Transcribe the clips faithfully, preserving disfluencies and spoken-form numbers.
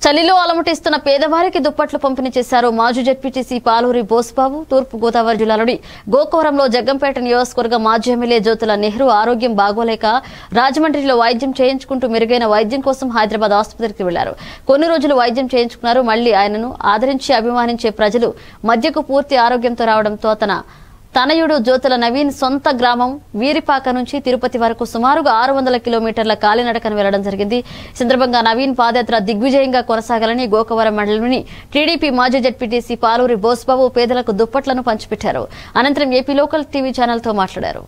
చలిలో అలమటిస్తున్న పేదవారికి దుప్పట్లు పంపిణీ చేశారు మాజీ జెడ్పీటీసీ పాలూరి బోస్బాబు. తూర్పు గోదావరి జిల్లాలోని గోకవరంలో జగ్గంపేట నియోజకవర్గ మాజీ ఎమ్మెల్యే జ్యోతుల నెహ్రూ ఆరోగ్యం బాగోలేక రాజమండ్రిలో వైద్యం చేయించుకుంటూ మెరుగైన వైద్యం కోసం హైదరాబాద్ ఆసుపత్రికి వెళ్లారు. కొన్ని రోజులు వైద్యం చేయించుకున్నారు. మళ్లీ ఆయనను ఆదరించి అభిమానించే ప్రజలు మధ్యకు పూర్తి ఆరోగ్యంతో రావడంతో తన తనయుడు జ్యోతుల నవీన్ సొంత గ్రామం వీరిపాక నుంచి తిరుపతి వరకు సుమారుగా ఆరు వందల కిలోమీటర్ల కాలినడకను వెళ్లడం జరిగింది. ఈ సందర్భంగా నవీన్ పాదయాత్ర దిగ్విజయంగా కొనసాగాలని గోకవరం మండలంలోని టీడీపీ మాజీ జెడ్పీటీసీ పాలూరి బోస్బాబు పేదలకు దుప్పట్లను పంచిపెట్టారు. అనంతరం ఏపీ లోకల్ టీవీ ఛానల్తో మాట్లాడారు.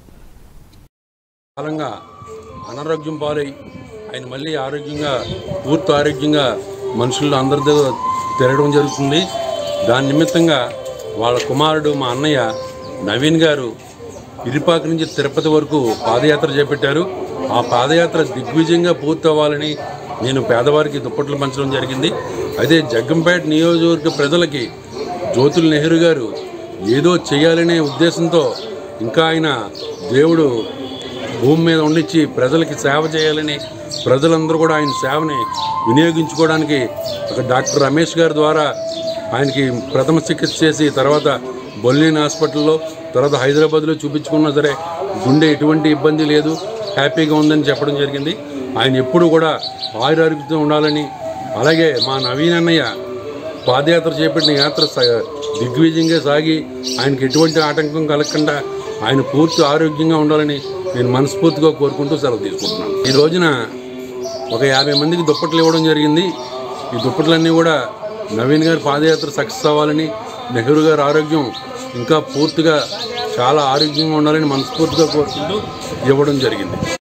అనారోగ్యం పాలై ఆయన మళ్ళీ ఆరోగ్యంగా పూర్తి ఆరోగ్యంగా మనుషుల్లో అందరితో తిరగడం జరుగుతుంది. దాని నిమిత్తంగా వాళ్ళ కుమారుడు మా అన్నయ్య నవీన్ గారు ఇరిపాక నుంచి తిరుపతి వరకు పాదయాత్ర చేపట్టారు. ఆ పాదయాత్ర దిగ్విజయంగా పూర్తి అవ్వాలని నేను పేదవారికి దుప్పట్లు పంచడం జరిగింది. అదే జగ్గంపేట నియోజకవర్గ ప్రజలకి జ్యోతుల నెహ్రూ గారు ఏదో చేయాలనే ఉద్దేశంతో ఇంకా ఆయన దేవుడు భూమి మీద ఉండిచ్చి ప్రజలకి సేవ చేయాలని ప్రజలందరూ కూడా ఆయన సేవని వినియోగించుకోవడానికి ఒక డాక్టర్ రమేష్ గారి ద్వారా ఆయనకి ప్రథమ చికిత్స చేసి తర్వాత బొల్లిన్ హాస్పిటల్లో తర్వాత హైదరాబాద్లో చూపించుకున్నా సరే గుండె ఎటువంటి ఇబ్బంది లేదు, హ్యాపీగా ఉందని చెప్పడం జరిగింది. ఆయన ఎప్పుడు కూడా ఆయురారోగ్యంతో ఉండాలని, అలాగే మా నవీన్ అన్నయ్య పాదయాత్ర చేపట్టిన యాత్ర దిగ్విజయంగా సాగి ఆయనకి ఎటువంటి ఆటంకం కలగకుండా ఆయన పూర్తి ఆరోగ్యంగా ఉండాలని నేను మనస్ఫూర్తిగా కోరుకుంటూ సెలవు తీసుకుంటున్నాను. ఈ రోజున ఒక యాభై మందికి దుప్పట్లు ఇవ్వడం జరిగింది. ఈ దుప్పట్లన్నీ కూడా నవీన్ గారి పాదయాత్ర సక్సెస్ అవ్వాలని, నెహ్రూ గారి ఆరోగ్యం ఇంకా పూర్తిగా చాలా ఆరోగ్యంగా ఉండాలని మనస్ఫూర్తిగా కోరుకుంటూ ఇవ్వడం జరిగింది.